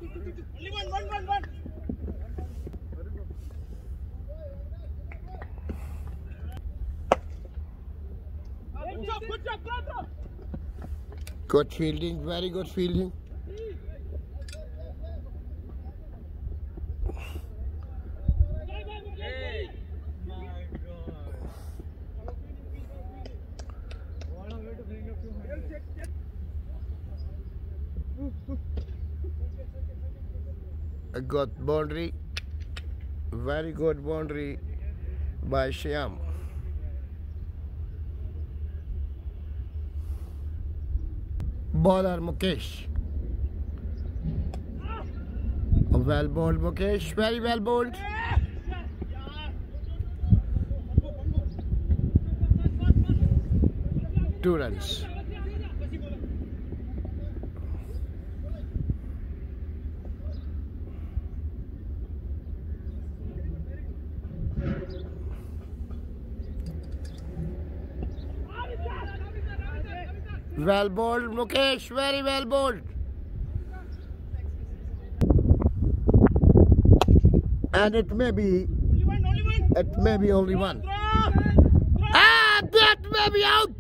Good fielding, very good fielding. A good boundary, very good boundary by Shyam. Bowler Mukesh. Well bowled Mukesh, very well bowled. Two runs. Well bowled Mukesh, very well bowled. And it may be only one. Ah, that may be out.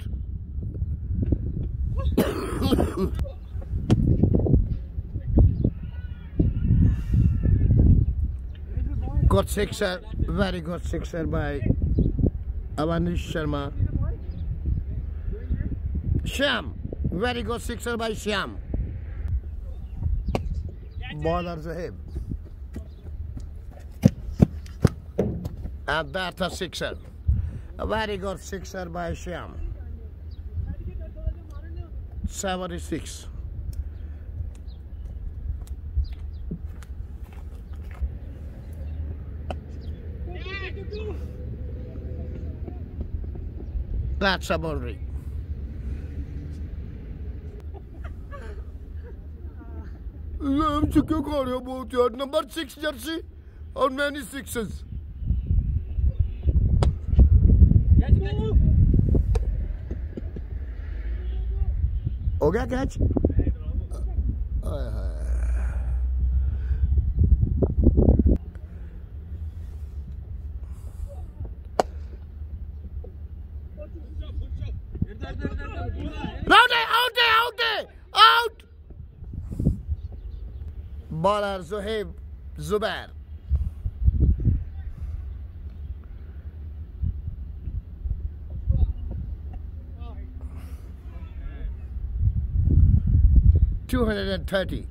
Good sixer, very good sixer by Avanish Sharma. Shyam, very good sixer by Shyam. Bowler Zohaib. And that's a sixer. A very good sixer by Shyam. 76. That's a boundary. Number 6 jersey or many sixes. हो गया catch? Out! Bowler Zohaib Zubair. $230.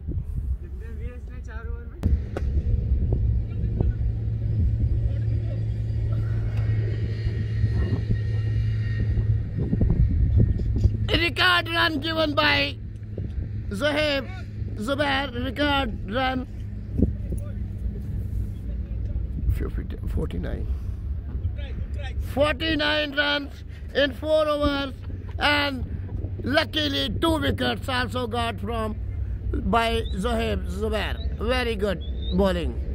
Record run given by Zohaib Zubair. Record run 49. 49 runs in 4 overs, and luckily 2 wickets also got from by Zohaib Zubair. Very good bowling.